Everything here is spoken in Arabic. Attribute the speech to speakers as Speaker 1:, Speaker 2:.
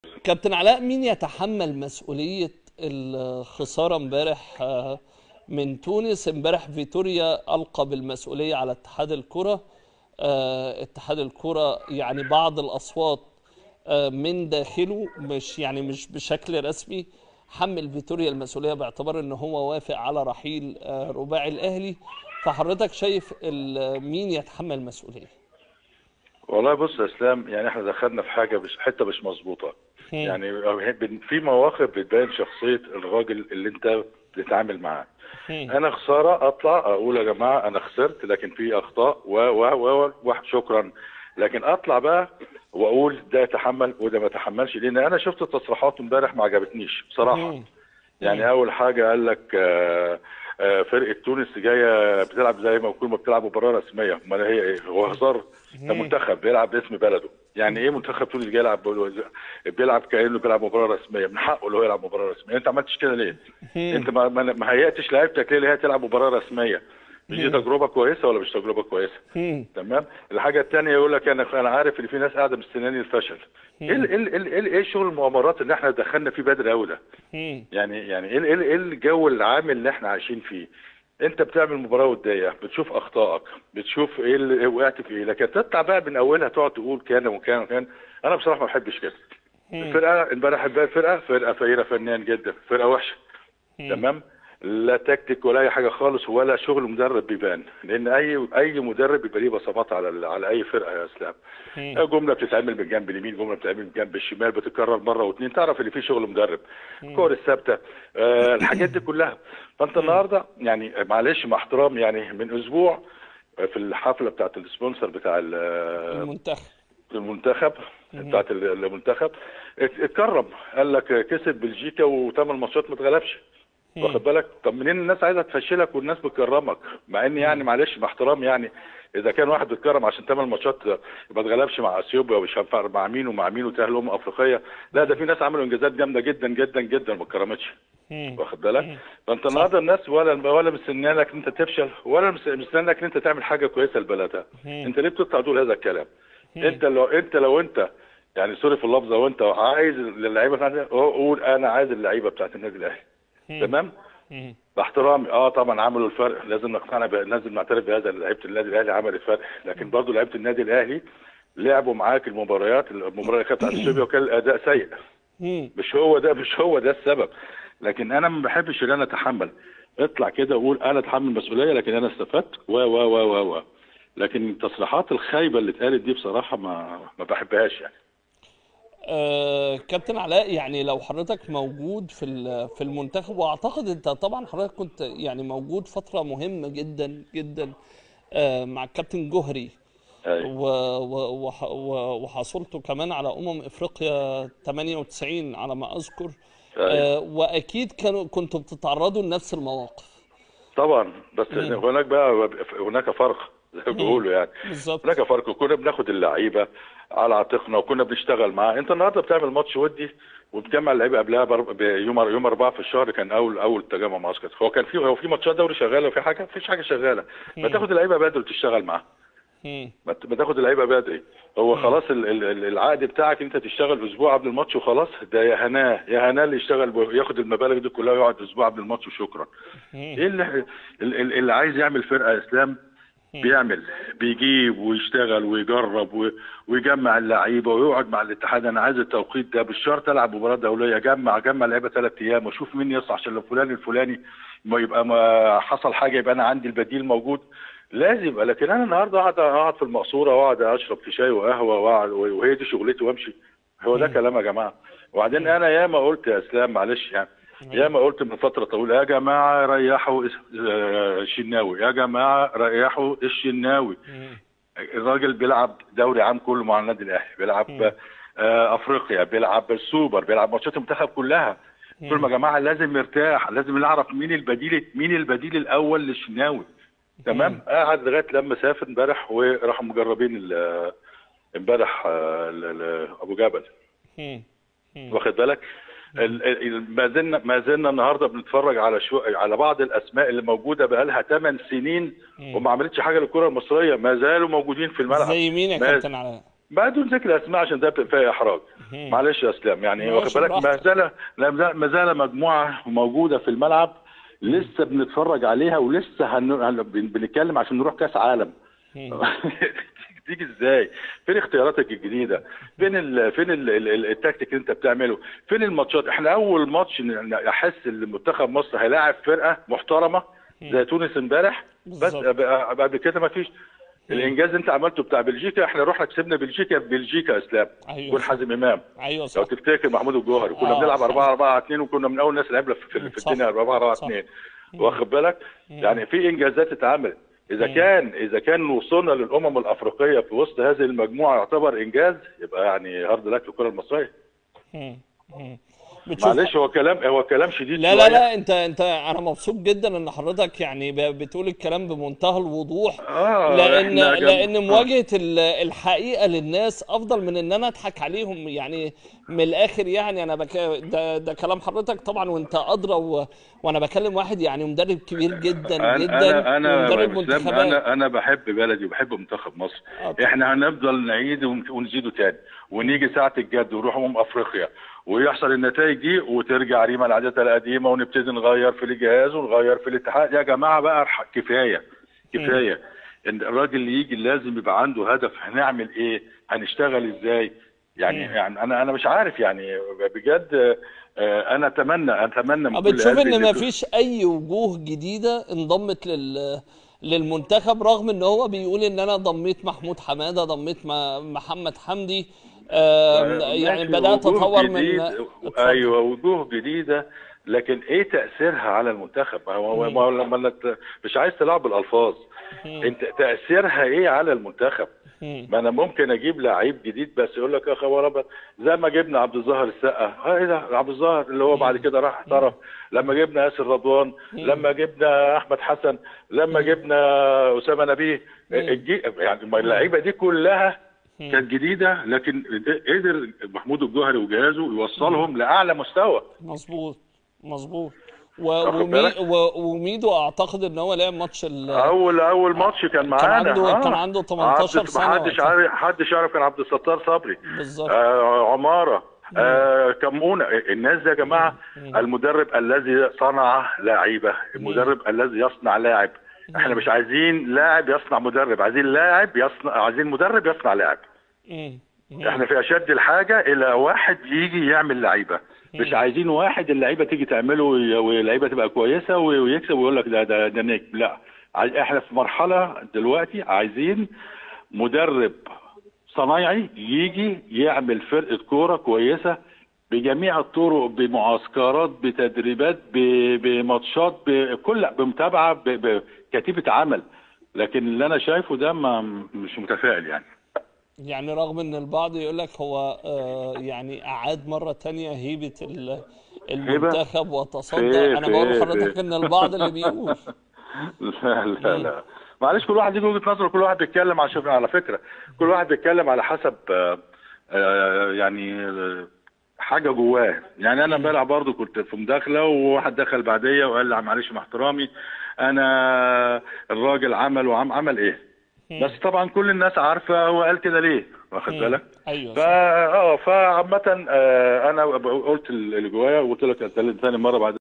Speaker 1: كابتن علاء، مين يتحمل مسؤولية الخسارة امبارح من تونس؟ امبارح فيتوريا ألقى بالمسؤولية على اتحاد الكرة. اتحاد الكرة يعني بعض الأصوات من داخله، مش بشكل رسمي، حمل فيتوريا المسؤولية باعتبار ان هو وافق على رحيل رباعي الأهلي. فحضرتك شايف مين يتحمل المسؤولية؟
Speaker 2: والله بص يا اسلام، يعني احنا دخلنا في حاجه مش حته مش مظبوطه.
Speaker 1: هم.
Speaker 2: يعني في مواقف بتبين شخصيه الراجل اللي انت بتتعامل معاه.
Speaker 1: هم.
Speaker 2: انا خساره اطلع اقول يا جماعه انا خسرت، لكن في اخطاء شكرا. لكن اطلع بقى واقول ده يتحمل وده ما يتحملش، لان انا شفت التصريحات امبارح ما عجبتنيش بصراحه.
Speaker 1: هم. هم.
Speaker 2: يعني اول حاجه قال لك فرقه تونس جايه بتلعب زي ما يكون ما بتلعب مباراه رسميه. امال هي ايه؟ هو هزار؟ ده
Speaker 1: هم.
Speaker 2: منتخب بيلعب باسم بلده. يعني ايه منتخب تونس جاي يلعب بيلعب كانه بيلعب مباراه رسميه؟ من حقه اللي هو يلعب مباراه رسميه. انت ما عملتش كده ليه؟
Speaker 1: هم.
Speaker 2: انت ما هيأتش لعيبتك ليه اللي هي تلعب مباراه رسميه؟ مش دي
Speaker 1: هم.
Speaker 2: تجربه كويسه ولا مش تجربه كويسه؟
Speaker 1: هم.
Speaker 2: تمام. الحاجه الثانيه يقول لك انا عارف ان في ناس قاعده مستنياني الفشل.
Speaker 1: هم.
Speaker 2: ايه شغل المؤامرات اللي احنا دخلنا فيه بدري قوي ده؟
Speaker 1: هم.
Speaker 2: يعني إيه الجو العام اللي احنا عايشين فيه؟ انت بتعمل مباراه وديه، بتشوف اخطائك، بتشوف ايه اللي وقعت في ايه، لكن تطلع بقى من اولها تقعد تقول كان وكان وكان. انا بصراحه ما بحبش كده.
Speaker 1: هم.
Speaker 2: الفرقه امبارح فرقه فقيره فنيا جدا، فرقه وحشه.
Speaker 1: هم.
Speaker 2: تمام. لا تكتيك ولا اي حاجه خالص، ولا شغل مدرب بيبان، لان اي مدرب بيبقى ليه بصمات على اي فرقه يا اسلام.
Speaker 1: هم.
Speaker 2: جمله بتتعمل من جنب اليمين، جمله بتتعمل من جنب الشمال، بتتكرر مره واثنين، تعرف ان في شغل مدرب.
Speaker 1: هم.
Speaker 2: الكور الثابته، الحاجات دي كلها. فانت
Speaker 1: هم.
Speaker 2: النهارده يعني معلش مع احترام، يعني من اسبوع في الحفله بتاعت السبونسر بتاع
Speaker 1: المنتخب.
Speaker 2: المنتخب،
Speaker 1: هم.
Speaker 2: بتاعت المنتخب، اتكرم. قال لك كسب بلجيكا وثمان ماتشات ما اتغلبش.
Speaker 1: هم.
Speaker 2: واخد بالك؟ طب منين الناس عايزه تفشلك والناس بتكرمك؟ مع ان يعني
Speaker 1: هم.
Speaker 2: معلش مع احترام، يعني اذا كان واحد بيتكرم عشان 8 ماتشات ما اتغلبش مع اثيوبيا ومش عارف مع مين ومع مين وتاهل افريقيه، لا ده
Speaker 1: هم.
Speaker 2: في ناس عملوا انجازات جامده جدا جدا جدا ما اتكرمتش.
Speaker 1: هم.
Speaker 2: واخد بالك؟
Speaker 1: هم.
Speaker 2: فانت
Speaker 1: صح.
Speaker 2: النهارده الناس ولا مستنيانك ان انت تفشل، ولا مستنيانك ان انت تعمل حاجه كويسه لبلدها.
Speaker 1: هم.
Speaker 2: انت ليه بتطلع تقول هذا الكلام؟
Speaker 1: هم.
Speaker 2: انت لو يعني سوري في اللفظ، وانت عايز اللعيبه بتاعتك، قول انا عايز اللعيبه بتاعت النادي الاهلي.
Speaker 1: هم.
Speaker 2: تمام.
Speaker 1: هم.
Speaker 2: باحترامي طبعا عملوا الفرق، لازم نقتنع لازم نعترف بهذا. لعيبه النادي الاهلي عملت فرق، لكن برضه لعيبه النادي الاهلي لعبوا معاك المباراه اللي كانت بتاعت اثيوبيا، وكان الاداء سيء.
Speaker 1: هم.
Speaker 2: مش هو ده السبب. لكن انا ما بحبش ان انا اتحمل. اطلع كده وقول انا اتحمل مسؤوليه، لكن انا استفدت لكن التصريحات الخايبه اللي اتقالت دي بصراحه ما بحبهاش يعني.
Speaker 1: كابتن علاء، يعني لو حضرتك موجود في المنتخب، واعتقد انت طبعا حضرتك كنت يعني موجود فترة مهمة جدا جدا مع الكابتن جوهري،
Speaker 2: ايوه.
Speaker 1: وحصلتوا كمان على افريقيا 98 على ما اذكر.
Speaker 2: ايوه
Speaker 1: واكيد كنتوا بتتعرضوا لنفس المواقف.
Speaker 2: طبعا. بس
Speaker 1: مم.
Speaker 2: هناك فرق زي ما
Speaker 1: مم.
Speaker 2: بيقولوا يعني. هناك
Speaker 1: بالظبط.
Speaker 2: فرق. كنا بناخد اللعيبه على عاتقنا وكنا بنشتغل معاه. انت النهارده بتعمل ماتش ودي وبتجمع اللعيبه قبلها يوم 4 في الشهر، كان اول تجمع معسكر. هو في ماتشات دوري شغاله وفي حاجه، مفيش حاجه شغاله. ما
Speaker 1: مم.
Speaker 2: تاخد اللعيبه بدري وتشتغل معاها.
Speaker 1: مم.
Speaker 2: ما تاخد اللعيبه بدري. هو
Speaker 1: مم.
Speaker 2: خلاص العقد بتاعك انت تشتغل اسبوع قبل الماتش وخلاص. ده يا هناه اللي يشتغل ياخد المبالغ دي كلها ويقعد اسبوع قبل الماتش وشكرا.
Speaker 1: مم.
Speaker 2: ايه اللي عايز يعمل فرقه اسلام
Speaker 1: مم.
Speaker 2: بيعمل، بيجيب ويشتغل ويجرب ويجمع اللعيبه ويقعد مع الاتحاد. انا عايز التوقيت ده، بالشرط العب مباراه دوليه، جمع لعيبه 3 ايام واشوف مين يصح، عشان لو فلان الفلاني ما يبقى ما حصل حاجه يبقى انا عندي البديل موجود. لازم يبقى. لكن انا النهارده اقعد في المقصوره واقعد اشرب في شاي وقهوه وهي دي شغلتي وامشي. هو ده
Speaker 1: مم.
Speaker 2: كلام يا جماعه؟ وبعدين
Speaker 1: مم.
Speaker 2: انا ياما قلت يا اسلام معلش يعني،
Speaker 1: مم.
Speaker 2: ياما قلت من فتره طويله يا جماعه ريحوا الشناوي، يا جماعه ريحوا الشناوي.
Speaker 1: مم.
Speaker 2: الراجل بيلعب دوري عام كله مع النادي الاهلي، بيلعب
Speaker 1: مم.
Speaker 2: افريقيا، بيلعب السوبر، بيلعب ماتشات المنتخب كلها. قلت لهم
Speaker 1: مم.
Speaker 2: يا جماعه لازم يرتاح، لازم نعرف مين البديل الاول للشناوي. تمام.
Speaker 1: مم.
Speaker 2: قعد لغايه لما سافر امبارح وراحوا مجربين امبارح ابو جبل.
Speaker 1: مم. مم.
Speaker 2: واخد بالك؟
Speaker 1: مم.
Speaker 2: ما زلنا النهارده بنتفرج على بعض الاسماء اللي موجوده بقى لها 8 سنين
Speaker 1: مم.
Speaker 2: وما عملتش حاجه للكره المصريه، ما زالوا موجودين في الملعب.
Speaker 1: زي مين يا
Speaker 2: ما
Speaker 1: كابتن علاء؟
Speaker 2: بدون ذكر اسماء عشان ده بيبقى فيها احراج. معلش يا اسلام، يعني واخد
Speaker 1: ماشي
Speaker 2: بالك،
Speaker 1: براحتك.
Speaker 2: ما زال مجموعه موجوده في الملعب لسه بنتفرج عليها، ولسه بنتكلم عشان نروح كاس عالم. تيجي ازاي؟ فين اختياراتك الجديده؟ فين التكتيك اللي انت بتعمله؟ فين الماتشات؟ احنا اول ماتش احس ان منتخب مصر هيلاعب فرقه محترمه زي تونس امبارح، بس
Speaker 1: بالظبط.
Speaker 2: بعد كده ما فيش. الانجاز انت عملته بتاع بلجيكا، احنا رحنا كسبنا بلجيكا يا اسلام،
Speaker 1: ايوه
Speaker 2: جول
Speaker 1: صح.
Speaker 2: حازم امام.
Speaker 1: ايوه
Speaker 2: لو
Speaker 1: صح.
Speaker 2: تفتكر محمود الجوهري كنا
Speaker 1: اه
Speaker 2: بنلعب
Speaker 1: حازم.
Speaker 2: 4-4-2، وكنا من اول ناس لعبنا في الدنيا
Speaker 1: صح.
Speaker 2: 4-4-2.
Speaker 1: صح.
Speaker 2: واخد بالك؟ يعني في انجازات اتعملت. اذا كان وصلنا للامم الافريقيه في وسط هذه المجموعه يعتبر انجاز، يبقى يعني هارد لك للكره المصريه.
Speaker 1: مم. مم. بتشوف.
Speaker 2: معلش، هو كلام شديد
Speaker 1: لا لا
Speaker 2: شويه.
Speaker 1: لا، انت انا مبسوط جدا ان حضرتك يعني بتقول الكلام بمنتهى الوضوح. لان
Speaker 2: احنا
Speaker 1: لان مواجهة الحقيقة للناس افضل من ان انا اضحك عليهم يعني. من الاخر يعني انا ده كلام حضرتك طبعا، وانت ادرى وانا بكلم واحد يعني مدرب كبير جدا
Speaker 2: انا
Speaker 1: جدا
Speaker 2: انا
Speaker 1: ومدرب
Speaker 2: انا اسلام،
Speaker 1: منتخبات.
Speaker 2: انا بحب بلدي وبحب منتخب مصر.
Speaker 1: طبعا.
Speaker 2: احنا هنفضل نعيد ونزيده تاني، ونيجي ساعه الجد ونروح افريقيا ويحصل النتائج دي، وترجع ريما العادات القديمه، ونبتدي نغير في الجهاز ونغير في الاتحاد. يا جماعه بقى كفايه كفايه. ان الراجل اللي يجي لازم يبقى عنده هدف، هنعمل ايه، هنشتغل ازاي. يعني انا مش عارف يعني بجد. انا اتمنى من كل
Speaker 1: بتشوف
Speaker 2: قلبي
Speaker 1: ان
Speaker 2: ان
Speaker 1: ما فيش اي وجوه جديدة انضمت للمنتخب، رغم ان هو بيقول ان انا ضميت محمود حمادة، ضميت محمد حمدي. يعني
Speaker 2: ماشي،
Speaker 1: بدأت
Speaker 2: وجوه
Speaker 1: اطور من.
Speaker 2: جديد.
Speaker 1: اتفضل.
Speaker 2: ايوه، وجوه جديده، لكن ايه تاثيرها على المنتخب؟ ما هو لما مش عايز تلعب بالالفاظ، انت تاثيرها ايه على المنتخب؟ ما انا ممكن اجيب لعيب جديد بس يقول لك يا خبر ابيض، زي ما جبنا عبد الظاهر السقا، ايه ده عبد الظاهر اللي هو بعد كده راح احترف، لما جبنا ياسر رضوان، لما جبنا احمد حسن، لما جبنا اسامه نبيه. يعني ما اللعيبه دي كلها كانت جديده، لكن قدر محمود الجوهري وجهازه يوصلهم لاعلى مستوى.
Speaker 1: مظبوط. مظبوط.
Speaker 2: واخد بالك؟
Speaker 1: وميدو اعتقد ان هو لعب ماتش
Speaker 2: اول ماتش كان معانا.
Speaker 1: كان عنده 18
Speaker 2: ما
Speaker 1: سنة
Speaker 2: حدش
Speaker 1: وقتها.
Speaker 2: عارف، كان عبد الستار صبري،
Speaker 1: بالظبط.
Speaker 2: عماره، كمونه. الناس دي يا جماعه، المدرب الذي صنع لاعيبه، المدرب الذي يصنع لاعب. احنا مش عايزين لاعب يصنع مدرب، عايزين مدرب يصنع لاعب. احنا في اشد الحاجه الى واحد يجي يعمل لعيبه، مش عايزين واحد اللعيبه تيجي تعمله واللعيبه تبقى كويسه ويكسب ويقول لك ده نجم. لا، احنا في مرحله دلوقتي عايزين مدرب صنايعي يجي يعمل فرقه كوره كويسه بجميع الطرق، بمعسكرات، بتدريبات، بماتشات، بمتابعه، بكتيبه عمل. لكن اللي انا شايفه ده مش متفائل يعني.
Speaker 1: يعني رغم ان البعض يقول لك هو يعني اعاد مرة تانية هيبة
Speaker 2: هبه؟
Speaker 1: المنتخب وتصدى. انا بقول لحضرتك ان البعض اللي بيقول.
Speaker 2: لا لا لا، معلش، كل واحد ليه وجهة نظره، كل واحد بيتكلم على فكرة، كل واحد بيتكلم على حسب يعني حاجة جواه. يعني انا امبارح برضو كنت في مداخلة، وواحد دخل بعديا وقال لي معلش مع احترامي، انا الراجل عمل ايه. بس طبعا كل الناس عارفة هو قال كده ليه، واخد بالك؟
Speaker 1: ايوه صح.
Speaker 2: فعامة انا قلت اللي جوايا، وقلت لك ثاني مرة بعد